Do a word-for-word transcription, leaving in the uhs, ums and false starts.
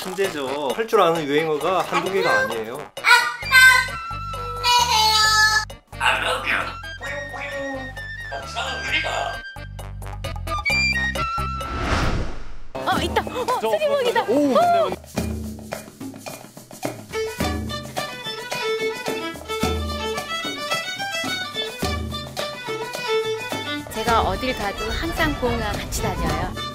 천재죠. 할 줄 아는 유행어가 한두 개가 아니에요. 어 있다. 어 쓰리몽이다. 오, 맞네, 맞네. 제가 어딜 가도 항상 공이랑 같이 다녀요.